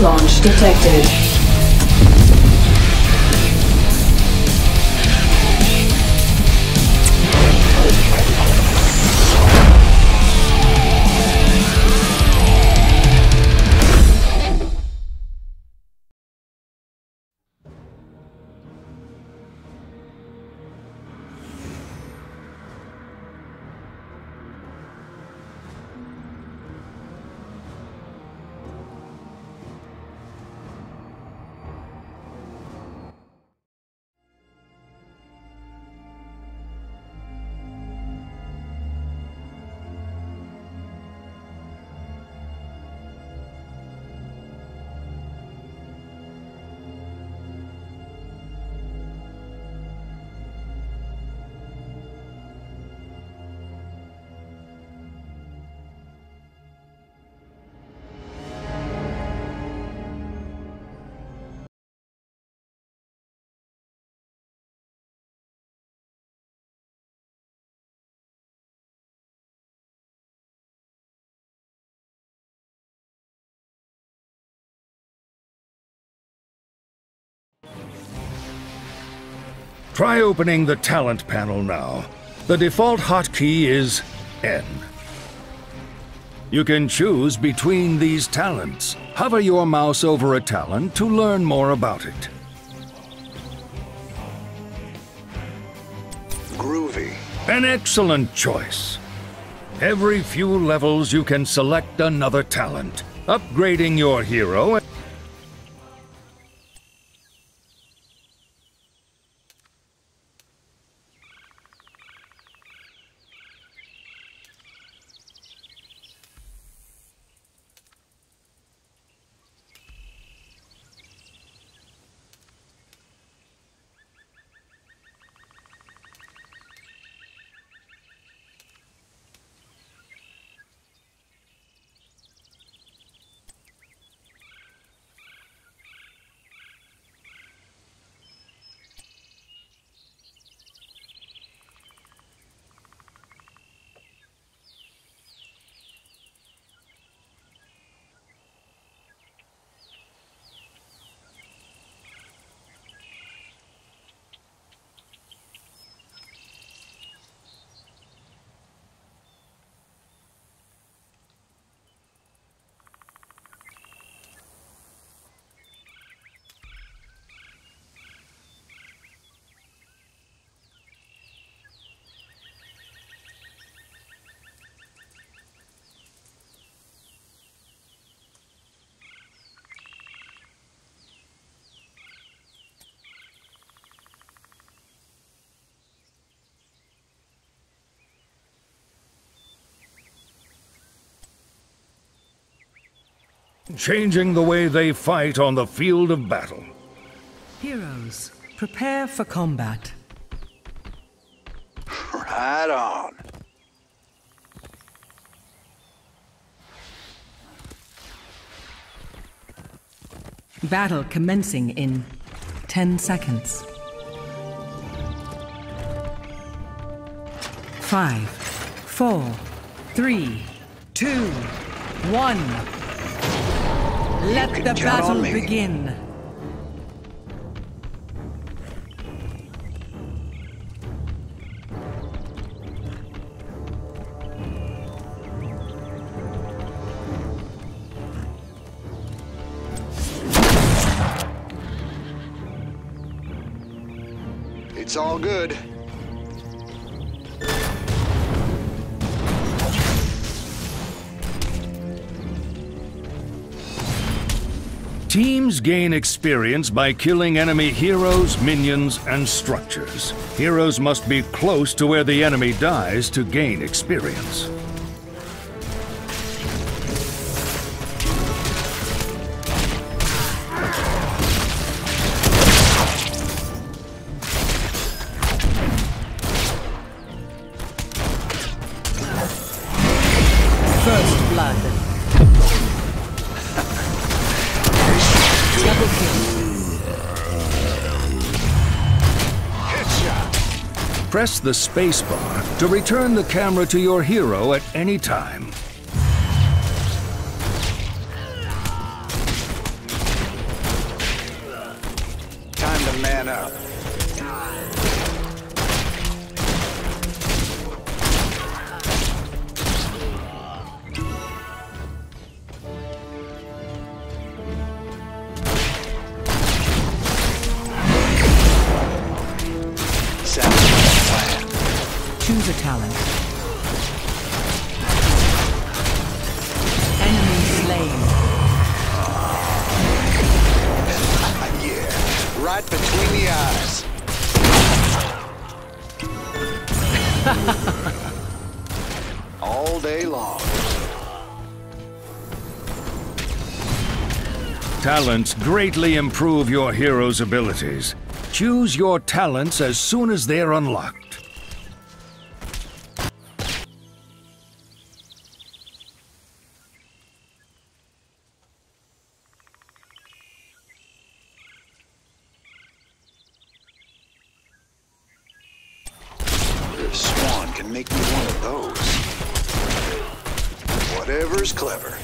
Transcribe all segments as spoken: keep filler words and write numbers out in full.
launch detected. Try opening the talent panel now. The default hotkey is N. You can choose between these talents. Hover your mouse over a talent to learn more about it. Groovy. An excellent choice. Every few levels you can select another talent, upgrading your hero. Changing the way they fight on the field of battle. Heroes, prepare for combat. Right on. Battle commencing in ten seconds. Five, four, three, two, one. Let the battle begin. It's all good. Teams gain experience by killing enemy heroes, minions, and structures. Heroes must be close to where the enemy dies to gain experience. First blood. Double kill. Press the spacebar to return the camera to your hero at any time. Choose a talent. Enemy slain. Yeah, right between the eyes. All day long. Talents greatly improve your hero's abilities. Choose your talents as soon as they're unlocked. Swan can make me one of those. Whatever's clever.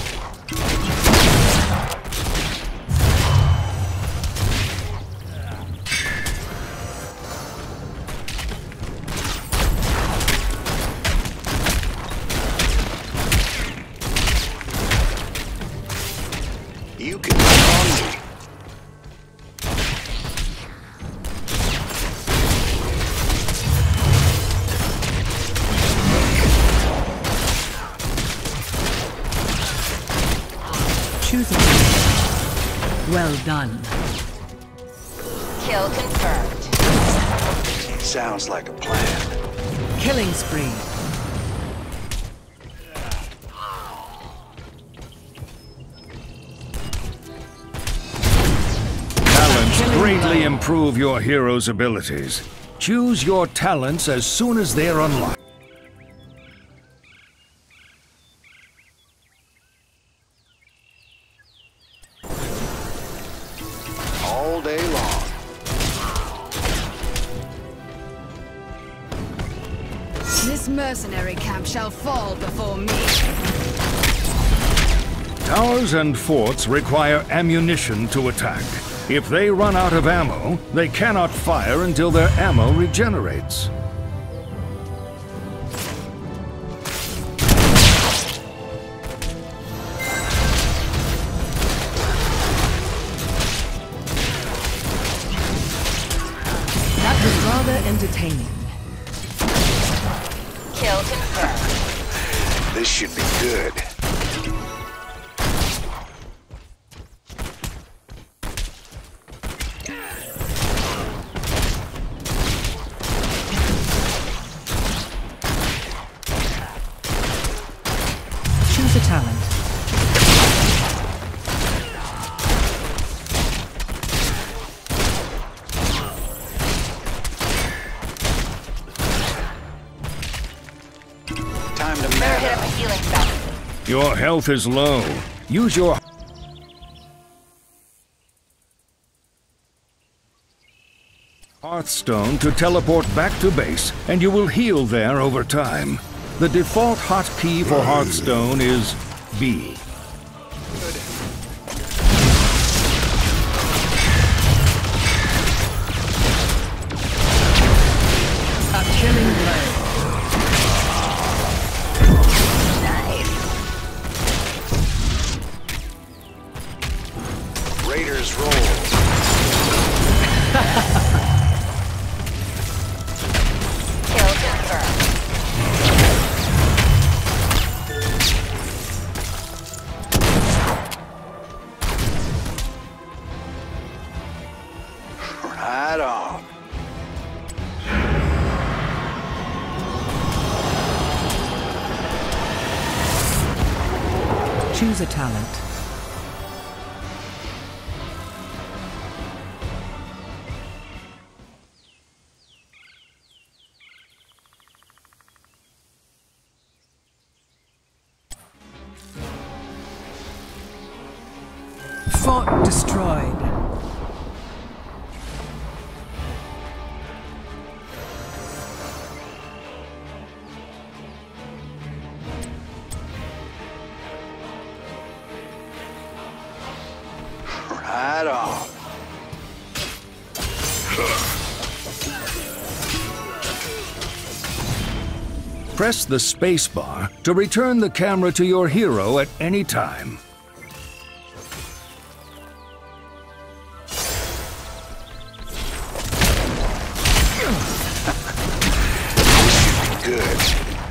You can count on me. Choose a talent. Well done. Kill confirmed. Sounds like a plan. Killing spree. Talents Killing greatly blow. improve your hero's abilities. Choose your talents as soon as they're unlocked. All day long. This mercenary camp shall fall before me. Towers and forts require ammunition to attack. If they run out of ammo, they cannot fire until their ammo regenerates. That was rather entertaining. Kill confirmed. This should be good. Choose a talent. Time to Better man hit up up. a healing spell. Your health is low. Use your Hearthstone to teleport back to base, and you will heal there over time. The default hotkey for Hearthstone is B. A killing blow. Nice. Raiders roll. Kill confirmed. Right on. Choose a talent. Fort destroyed. Right on. Press the spacebar to return the camera to your hero at any time. This should good.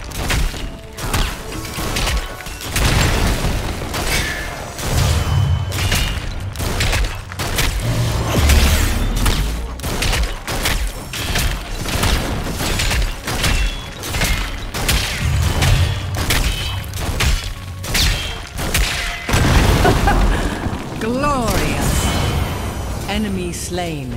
Glorious. Enemy slain.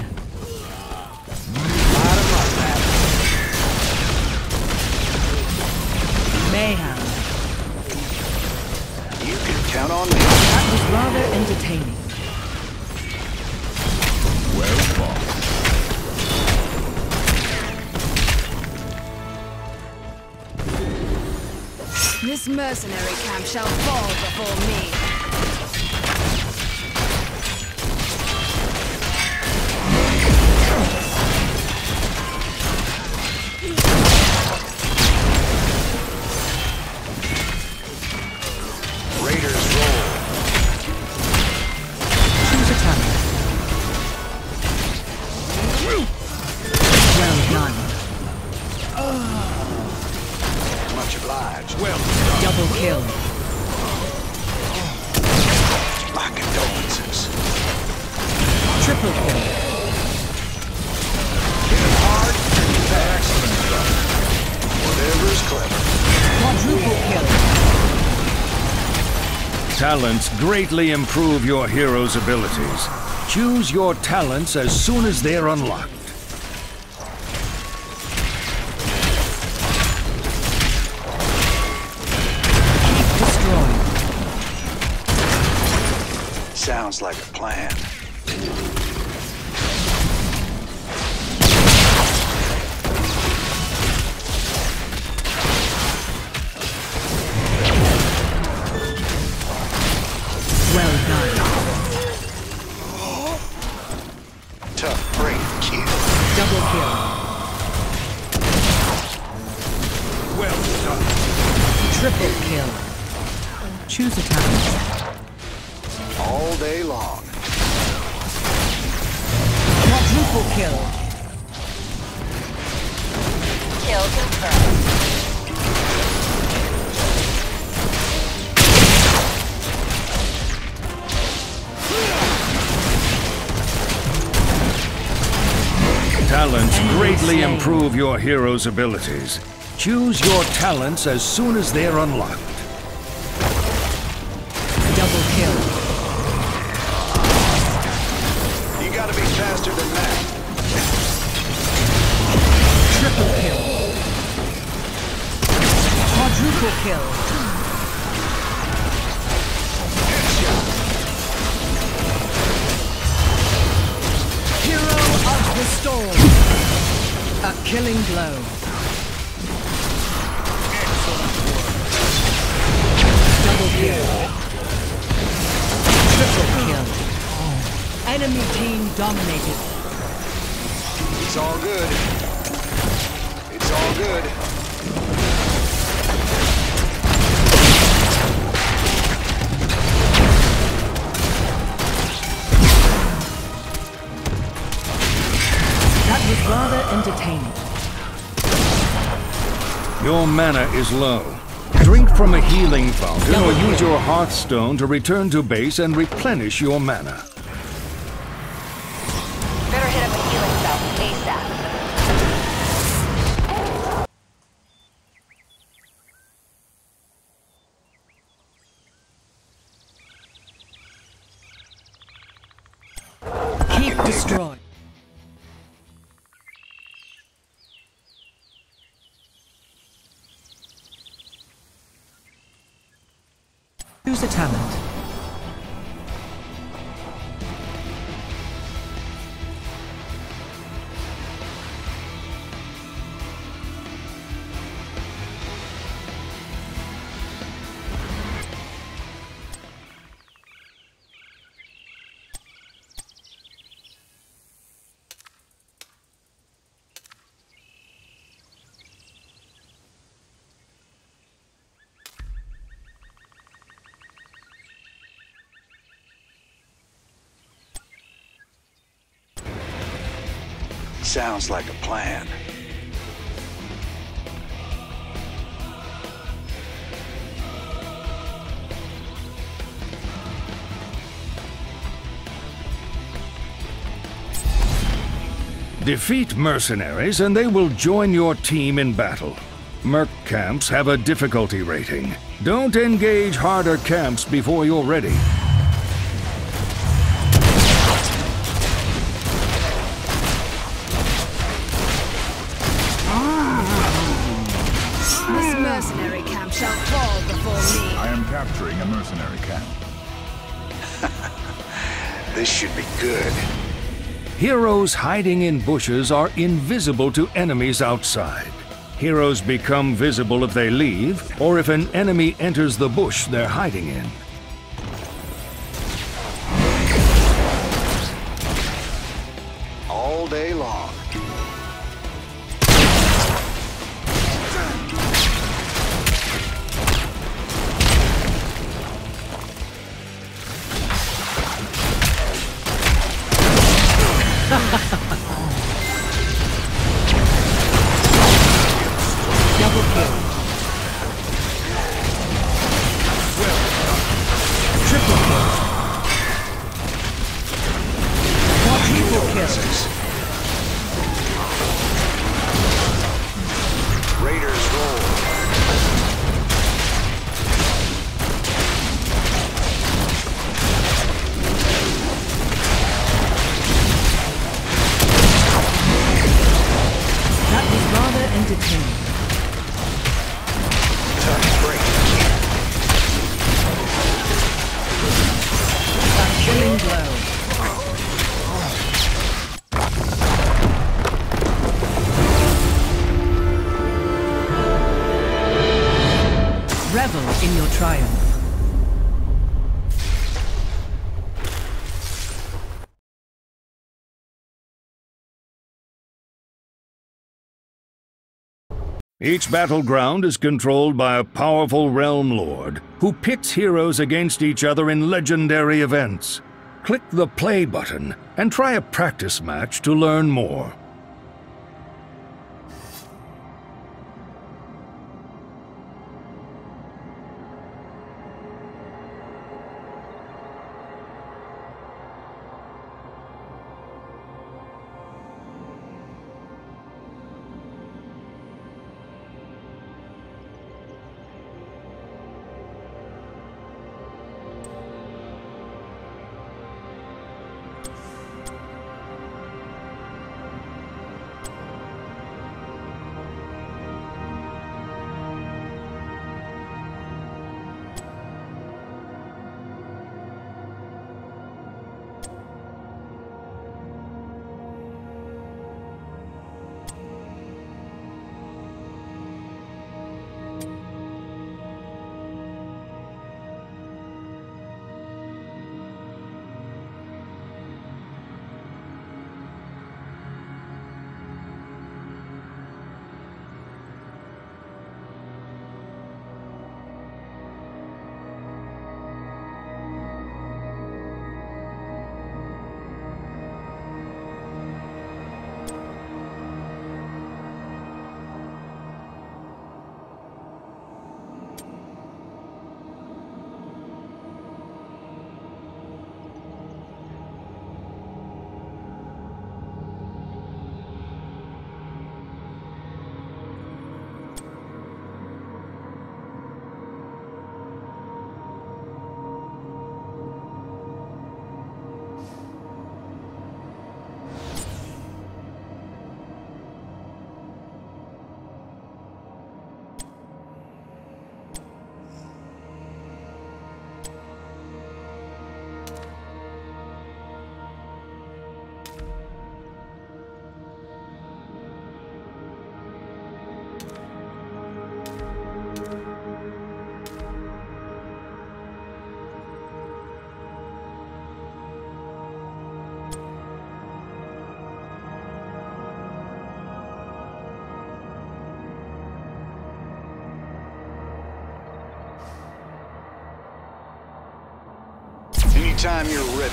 Mayhem. You can count on me. That was rather entertaining. Well fought. This mercenary camp shall fall before me. Raiders roll. Choose a talent. Well done. Much obliged. Double kill. My condolences. Triple kill. Hit hard and fast. Whatever's clever. Quadruple kill. Talents greatly improve your hero's abilities. Choose your talents as soon as they're unlocked. Keep destroyed. Sounds like a plan. Well done. Tough break, kid. Double kill. Well done. Triple kill. Choose a talent. All day long. Quadruple kill. Kill confirmed. Talents Enemy greatly slain. improve your hero's abilities. Choose your talents as soon as they're unlocked. Double kill. You gotta be faster than that. Triple kill. Quadruple kill. Hero of the storm. A killing blow. Double kill. Triple kill. Enemy team dominated. It's all good. It's all good. That was rather entertaining. Your mana is low. Drink from a healing fountain or use your Hearthstone to return to base and replenish your mana. Better hit up a healing cell ASAP. Keep destroyed. Choose a talent. Sounds like a plan. Defeat mercenaries and they will join your team in battle. Merc camps have a difficulty rating. Don't engage harder camps before you're ready. This mercenary camp shall fall before me. I am capturing a mercenary camp. This should be good. Heroes hiding in bushes are invisible to enemies outside. Heroes become visible if they leave, or if an enemy enters the bush they're hiding in. All day long. Double kill. Triple kill. Quadruple kill. Raiders roll. That was rather entertaining. Tough break. A killing blow. Revel in your triumph. Each battleground is controlled by a powerful realm lord who pits heroes against each other in legendary events. Click the play button and try a practice match to learn more. Anytime you're ready.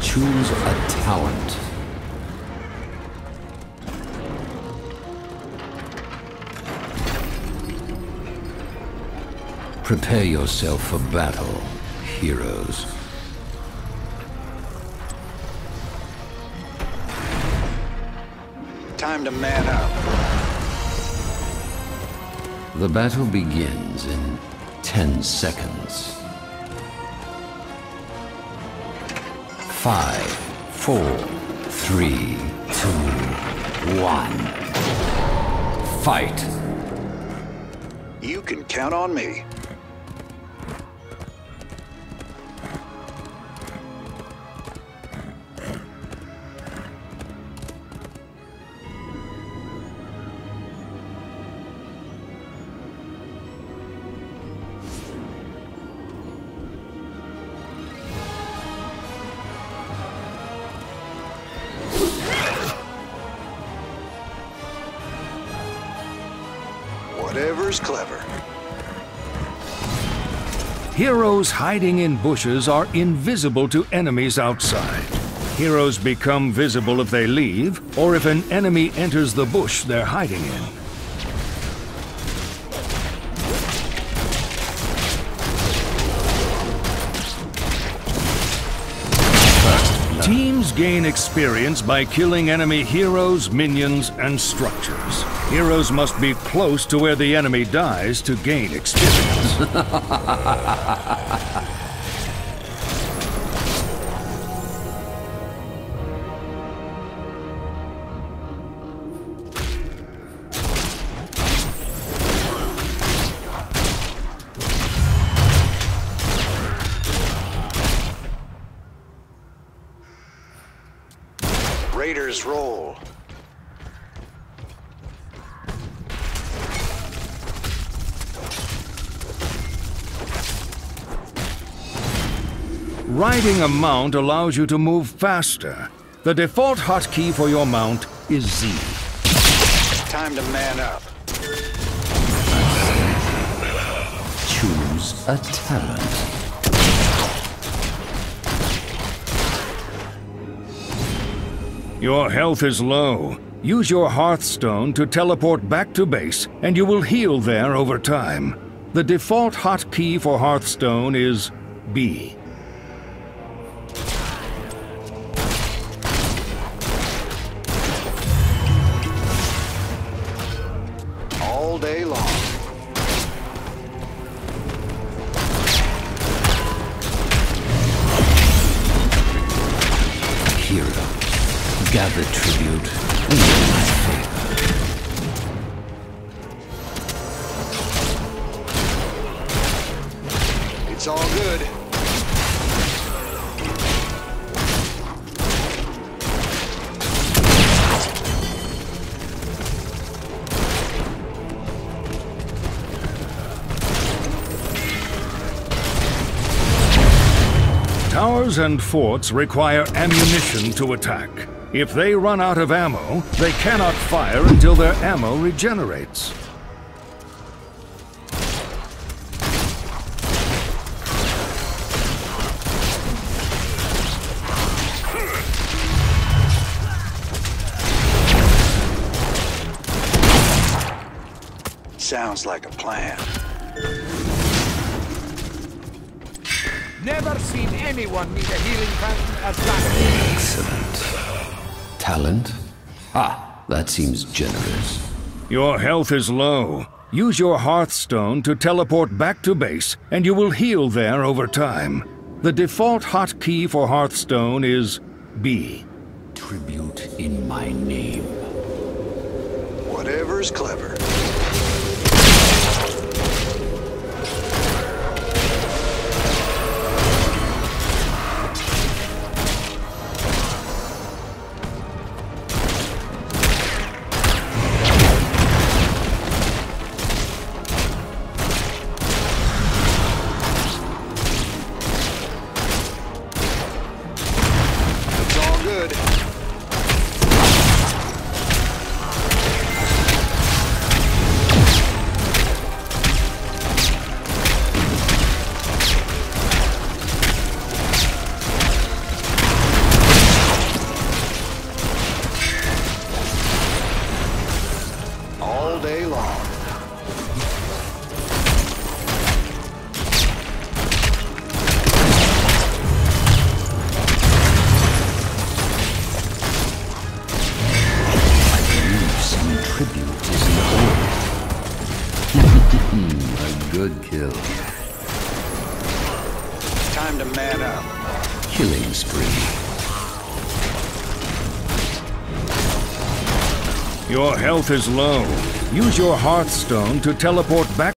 Choose a talent. Prepare yourself for battle, heroes. Time to man up. The battle begins in ten seconds. Five, four, three, two, one. Fight! You can count on me. Whatever's clever. Heroes hiding in bushes are invisible to enemies outside. Heroes become visible if they leave, or if an enemy enters the bush they're hiding in. Teams gain experience by killing enemy heroes, minions, and structures. Heroes must be close to where the enemy dies to gain experience. Raiders roll. Riding a mount allows you to move faster. The default hotkey for your mount is Z. Time to man up. Choose a talent. Your health is low. Use your Hearthstone to teleport back to base, and you will heal there over time. The default hotkey for Hearthstone is B. All day long. Hero, gather tribute and win my favor. It's all good. Towers and forts require ammunition to attack. If they run out of ammo, they cannot fire until their ammo regenerates. Sounds like a plan. Never seen anyone need a healing fountain as that. Excellent. Talent? Ah, that seems generous. Your health is low. Use your Hearthstone to teleport back to base, and you will heal there over time. The default hotkey for Hearthstone is B. Tribute in my name. Whatever's clever. Good kill. Time to man up. Killing spree. Your health is low. Use your Hearthstone to teleport back